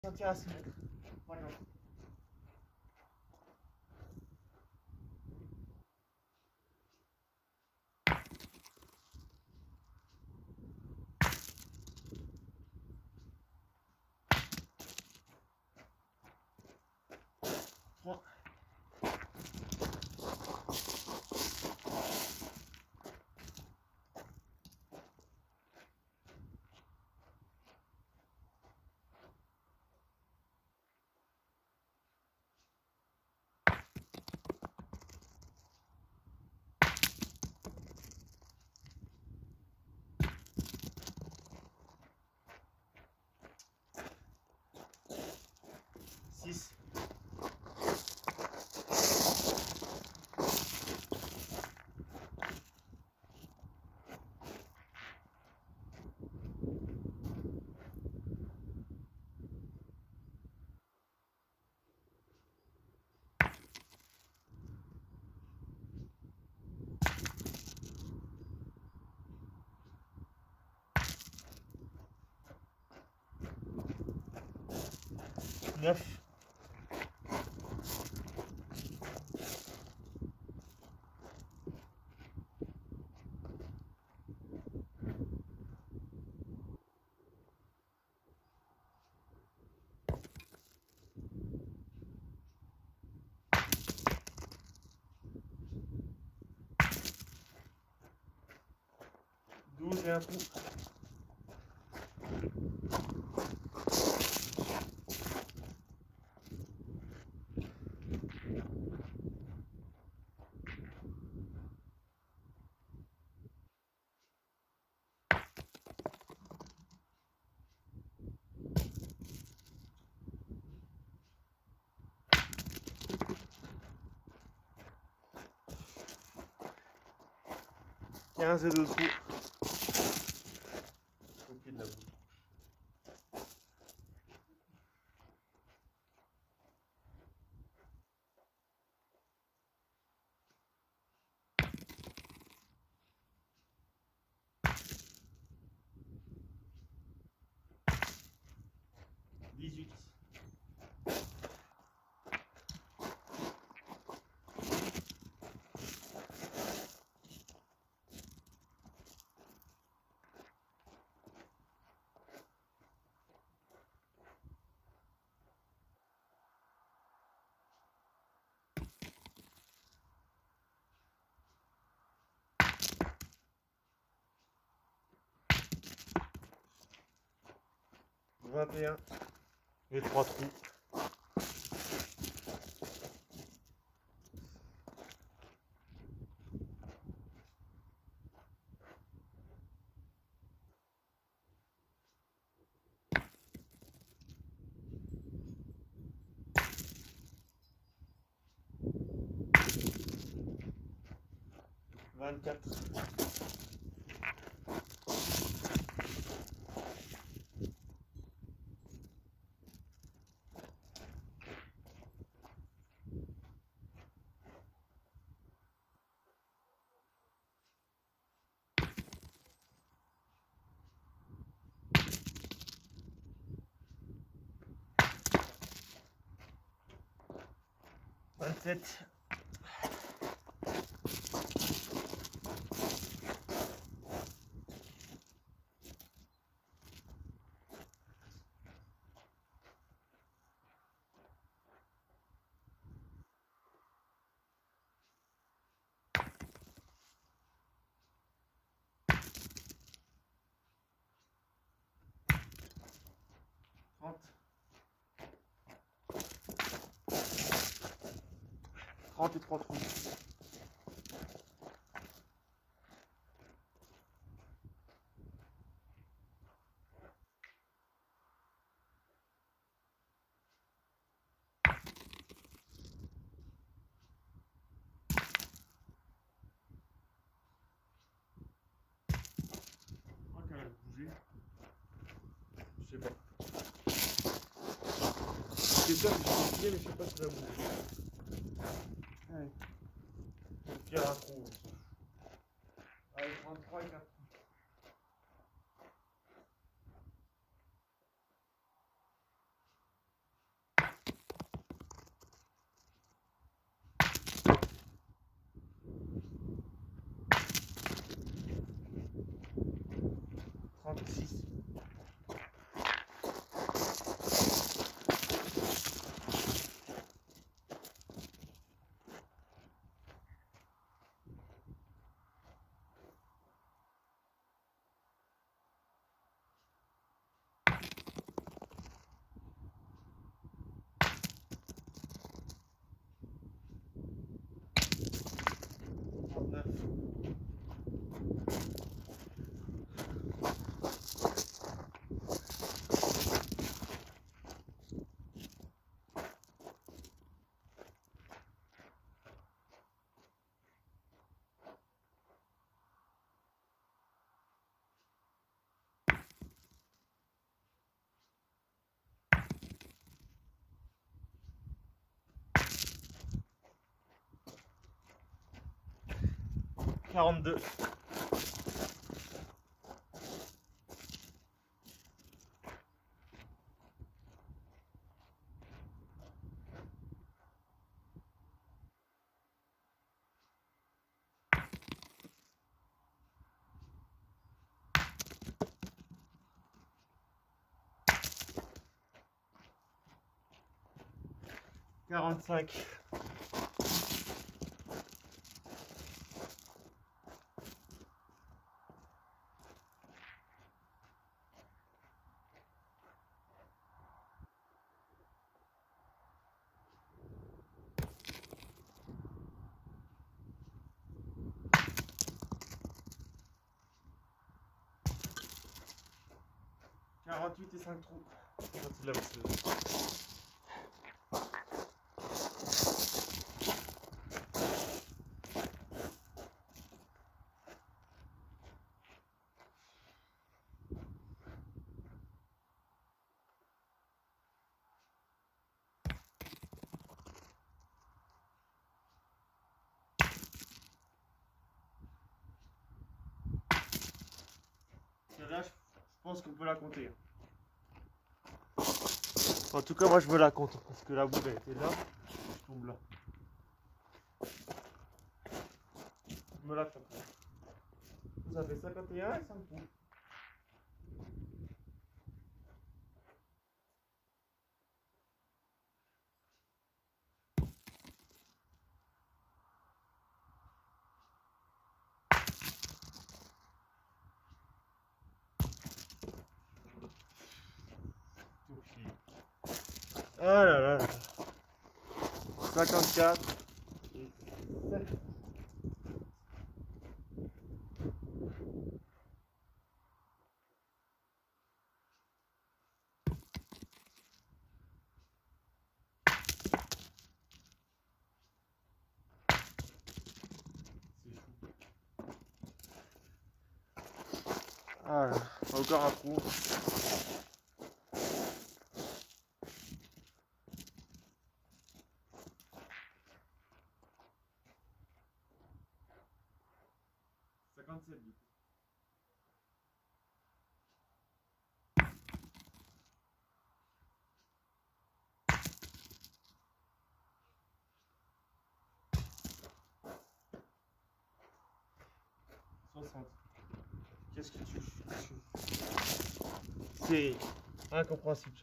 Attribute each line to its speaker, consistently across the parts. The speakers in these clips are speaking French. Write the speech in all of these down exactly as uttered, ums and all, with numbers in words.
Speaker 1: sentir assez vite. Voilà. Trois. Six. Neuf. Douze et un coup. quinze et deux coups. Au pied de la boucle. dix-huit. vingt et un et trois trous. vingt-quatre. vingt-sept. trente. trente et trois trous. Je crois qu'elle a bougé. Je sais pas. C'est sûr que je suis mais je sais pas si ça bouge. Allez. Je tire un trou. Allez, trente-trois et quatre. trente-six. quarante-deux. quarante-cinq. quarante-huit et cinq trous. Quand il a aussi. Celle-là, je pense qu'on peut la compter. En tout cas, moi je me la compte parce que la boule elle était là, je tombe là. Je me la compte. Ça fait cinquante et un et cinq trous. Ah là là là. cinquante-quatre et sept. Ah là, encore un trou. cinquante-sept du coup. soixante. Qu'est-ce que tu fais? C'est incompréhensible.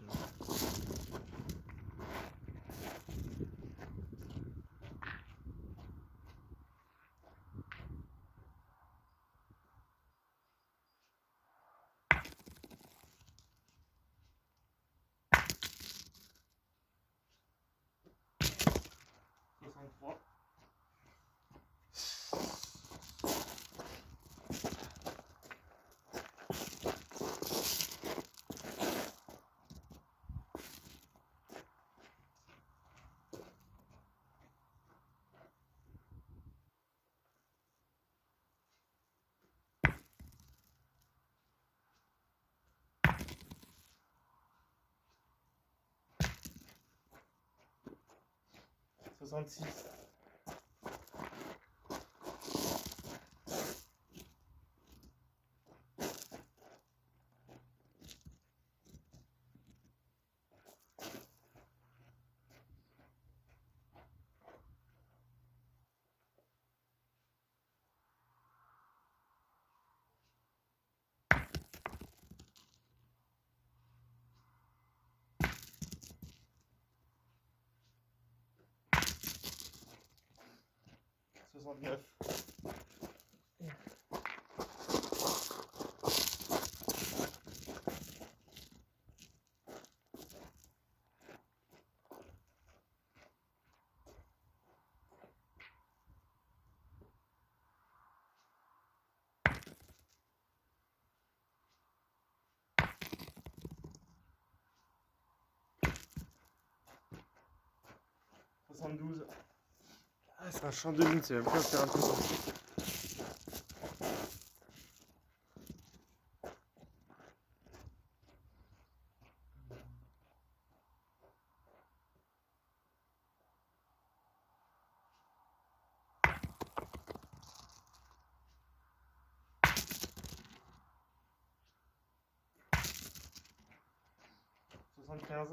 Speaker 1: soixante-trois. soixante-six. soixante-neuf. soixante-douze. Ah, c'est un champ de mine, c'est même pas faire un peu. soixante-quinze.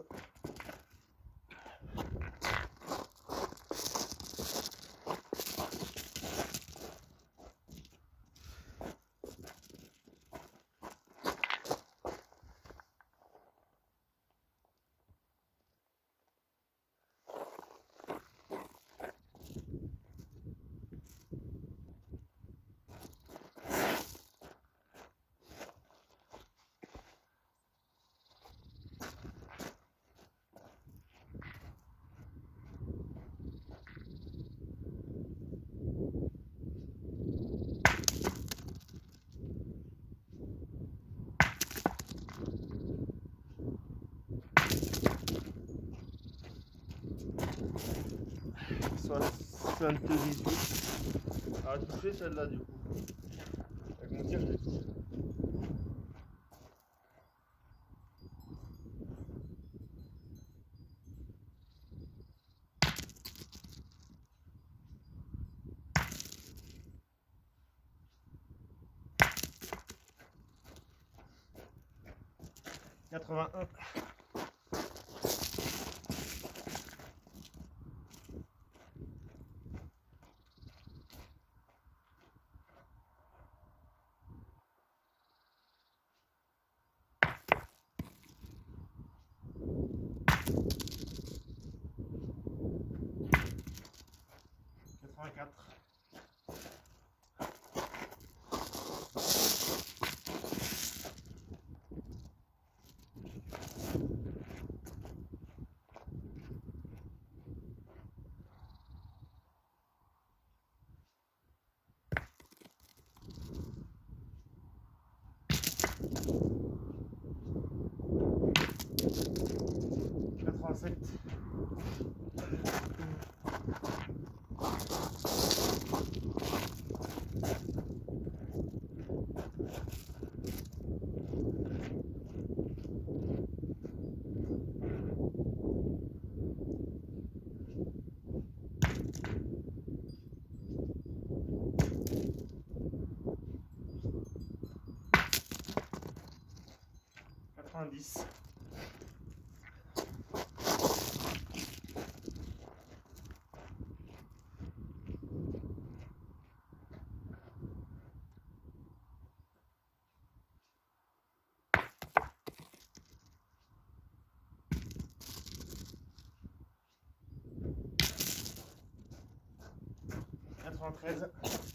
Speaker 1: soixante-dix-huit. Elle a touché celle-là du coup. Avec mon tir, je l'ai touché. quatre-vingt-un. quatre-vingt-quatre. quatre-vingt-sept. quatre-vingt-dix. quatre-vingt-treize.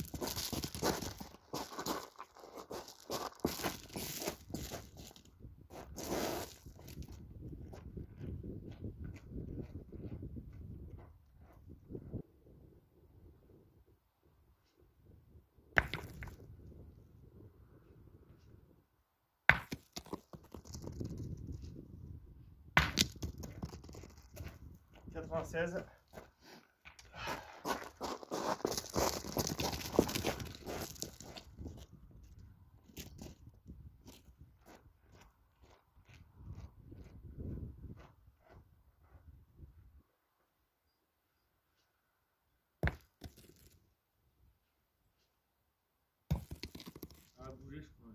Speaker 1: quatre-vingt-seize. Elle a bougé, je crois.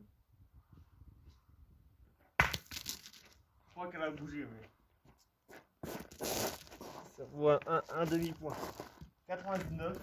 Speaker 1: Je crois qu'elle a bougé, mais. Ça vaut un, un, un demi-point. quatre-vingt-dix-neuf.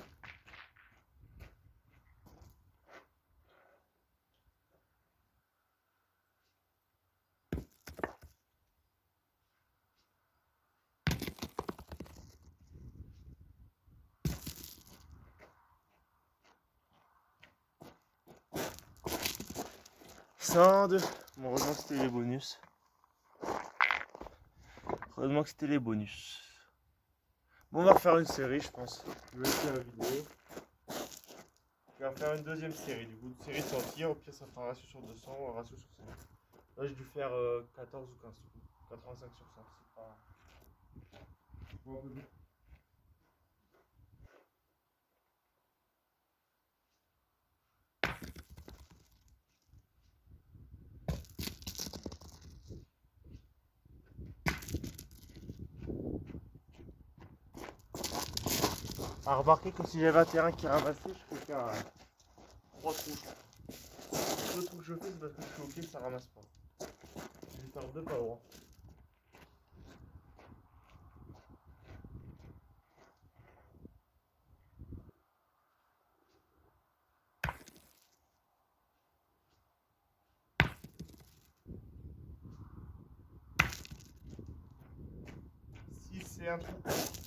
Speaker 1: descendre. Bon, heureusement que c'était les bonus. Heureusement que c'était les bonus. Bon, on va refaire une série, je pense. Je vais essayer la vidéo. Je vais refaire une deuxième série. Du coup, une série sans tir. Au pire, ça fera un ratio sur deux cents ou un ratio sur cent. Là, j'ai dû faire euh, quatorze ou quinze coups. quatre-vingt-cinq sur cent. C'est pas. Bon, un peu bien. À remarquer que si j'avais un terrain qui ramassait, je peux faire euh, trois trous. Deux trous que je fais, c'est parce que je suis ok, ça ramasse pas. Je vais faire deux pas droit. Si c'est un trou.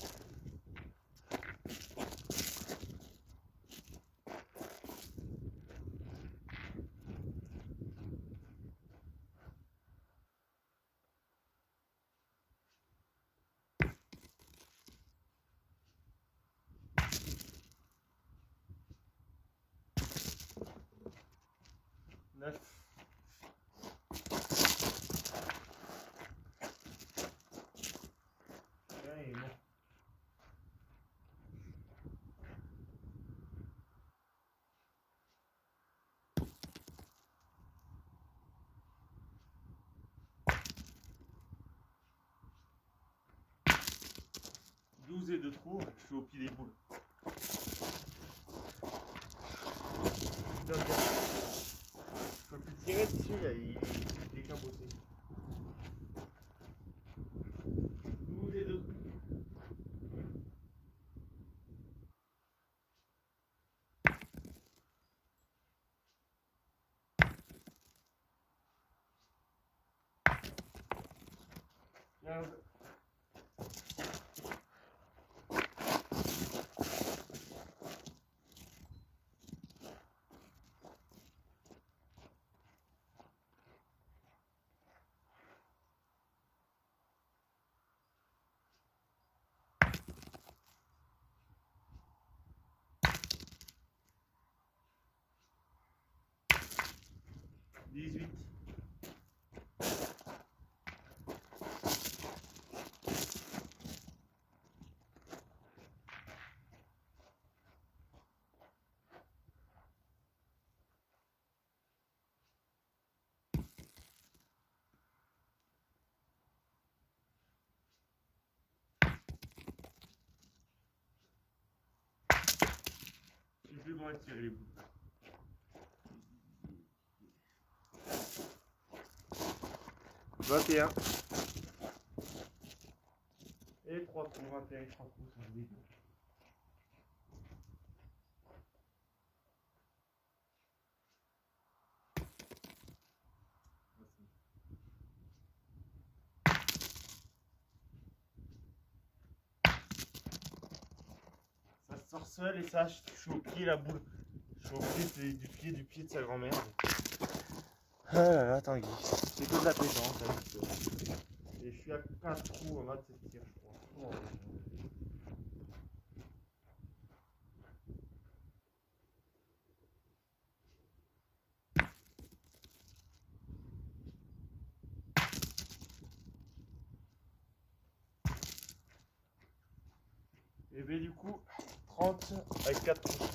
Speaker 1: neuf. Et bon. douze et deux trous, je suis au pied des boules. Je peux plus tirer dessus, là, il, il est cabossé. douze et deux trous. quinze. dix-huit. J'ai plus loin de tirer les boules. vingt et un. Et trois trous, vingt et un et trois trous, ça me dit. Ça sort seul et ça, je suis au pied la boule. Je suis au pied du pied du pied de sa grand-mère. Ah là là, Tanguy. C'est que de la pétence. Hein, et je suis à quatre trous, vingt-sept tirs, je crois. Oh. Et bien du coup, trente avec quatre trous.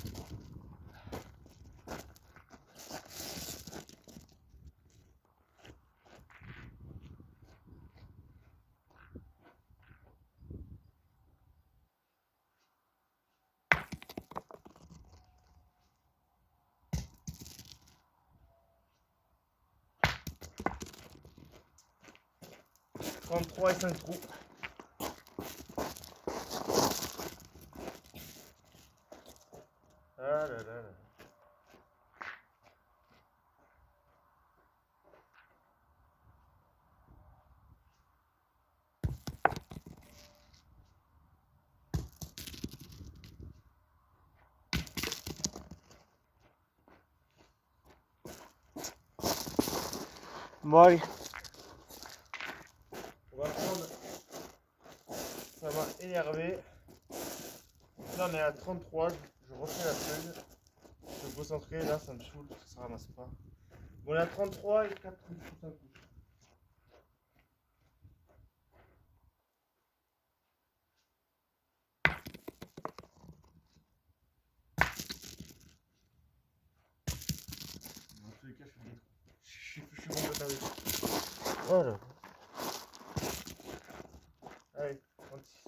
Speaker 1: trente-trois et cinq trous. Ah là là là. Bon allez. On va prendre. Ça m'a énervé. Là on est à trente-trois. Je refais la feuille. Je me concentrer là, ça me saoule parce que ça ramasse pas. Bon, on est à trente-trois et quatre trous d'un coup. Dans tous les cas, je fais des trous. Je suis, je suis bon de tarder. Voilà. Allez, trente-six.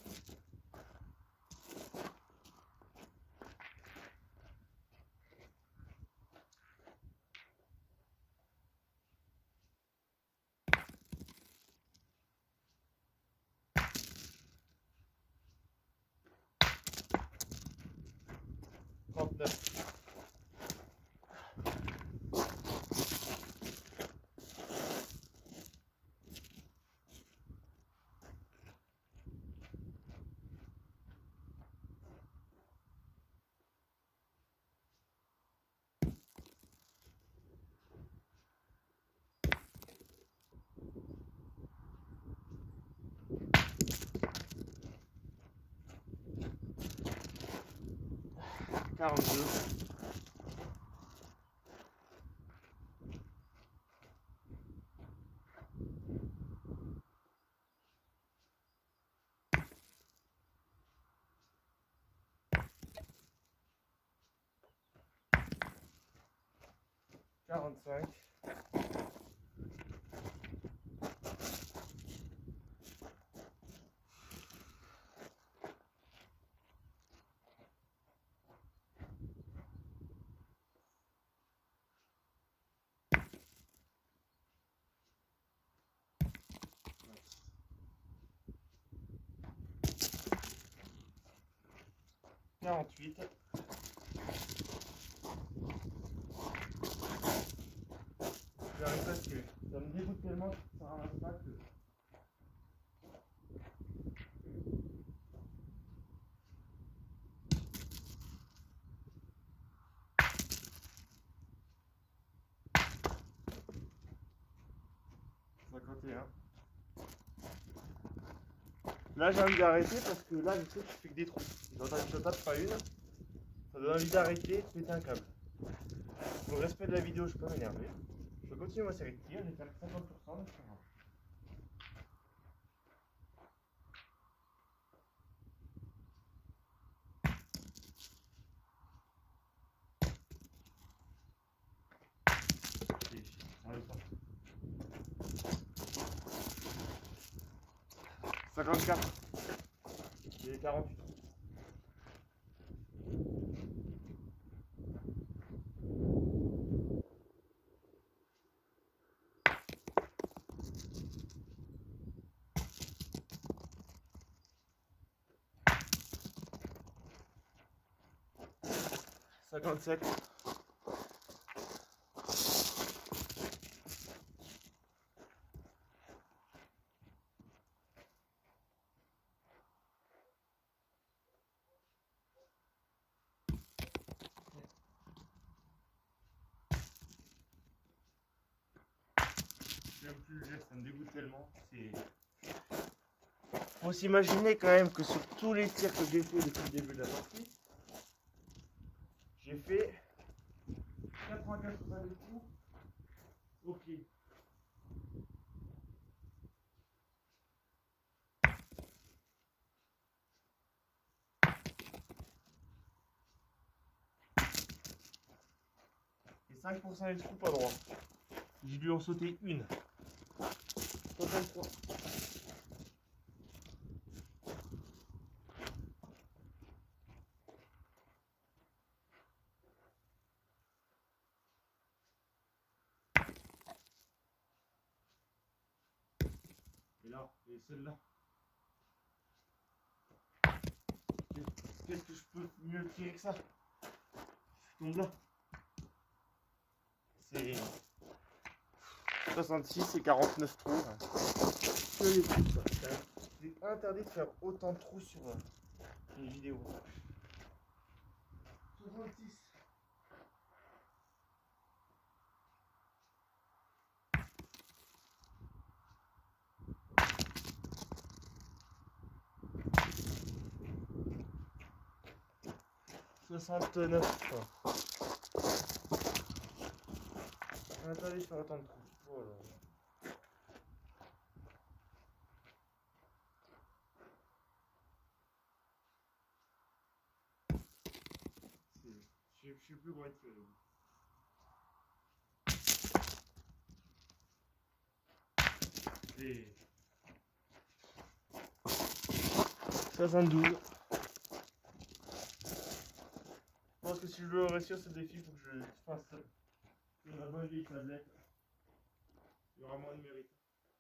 Speaker 1: trente-neuf. quarante-deux. quarante-cinq. quarante-huit. J'arrive parce que ça me dégoûte tellement que ça ramasse pas que. cinquante et un. Là j'ai envie d'arrêter parce que là je sais que je fais que des trous. J'entends une tape pas une. Ça donne envie d'arrêter, de péter un câble. Pour le respect de la vidéo, je peux m'énerver. Je vais continuer ma série de tir, j'ai fait cinquante pour cent, mais c'est pas grave. cinquante-quatre. J'ai quarante-huit. cinquante-sept. J'aime plus le geste, ça me dégoûte tellement. Faut s'imaginer quand même que sur tous les tirs que j'ai fait depuis le début de la partie, j'ai fait quatre-vingt-quinze pour cent des coups au pied. Et cinq pour cent des trous pas droit. J'ai dû en sauter une. soixante-trois. Et là, et celle-là. Qu'est-ce que je peux mieux tirer que ça? Je tombe là. C'est soixante-six et quarante-neuf trous. C'est interdit de faire autant de trous sur une vidéo. soixante-six. soixante-neuf. Attendez, je fais autant de trous. Oh là là. Je suis plus loin de tirer. Et... soixante-douze. Je pense que si je veux réussir ce défi, il faut que je fasse une bonne vieille tablette. Il y aura moins de mérite.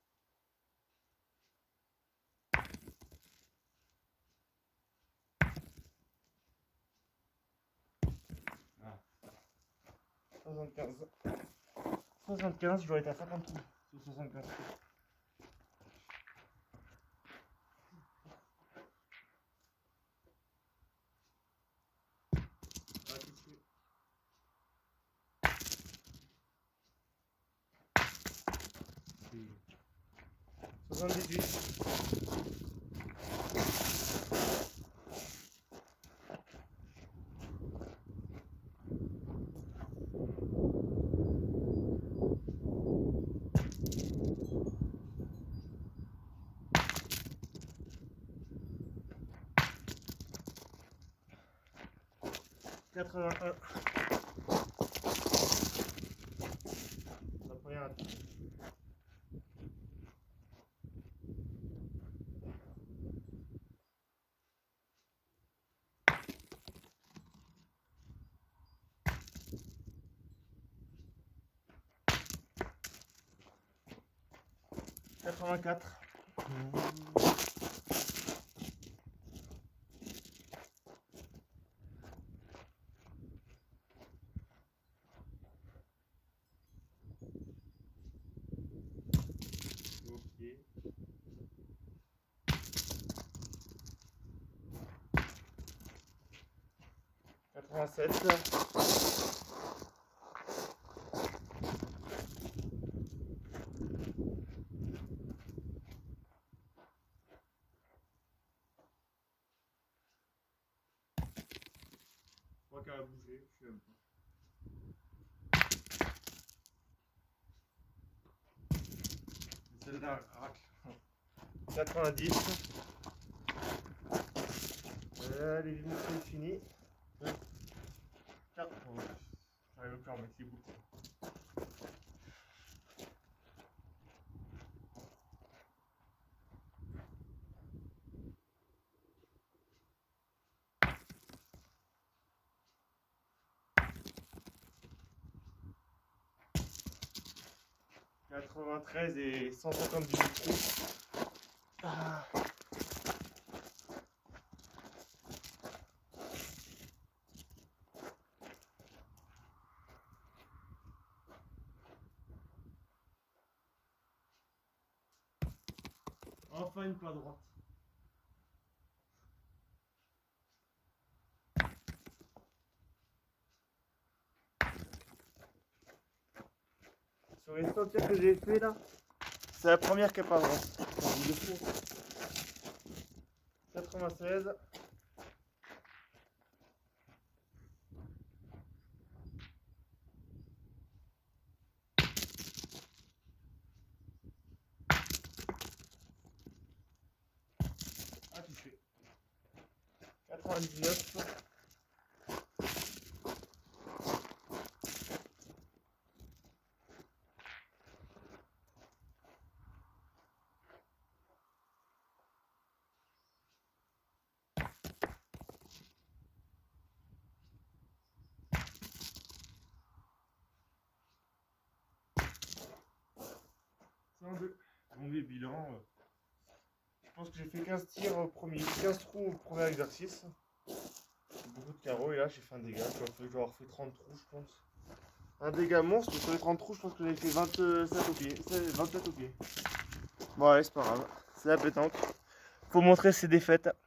Speaker 1: Ah. soixante-quinze. soixante-quinze, je dois être à cinquante sur soixante-quinze. soixante-dix-huit. quatre-vingt-un. La première attaque. quatre-vingt-quatre. quatre-vingt-sept. Je crois qu'elle a bougé, je sais même pas. Celle-là racle. quatre-vingt-dix. Euh, les limites sont finies. quatre. Oh, j'arrive plus à remettre les bouts. quatre-vingt-treize et cent cinquante-dix trous. Ah. Enfin une plat droite. Sur les cent tirs que j'ai fait là, c'est la première qui est pas droite. quatre-vingt-seize. Ah, tu fais. quatre-vingt-dix-neuf. cent deux. Mon bilan. Euh, je pense que j'ai fait quinze tirs au premier, quinze trous au premier exercice. Beaucoup de carreaux et là j'ai fait un dégât. Je vais avoir fait trente trous, je pense. Un dégât monstre, sur les trente trous, je pense que j'avais fait vingt-sept au pied. vingt-sept au pied. Bon, allez, c'est pas grave. C'est la pétanque. Faut montrer ses défaites.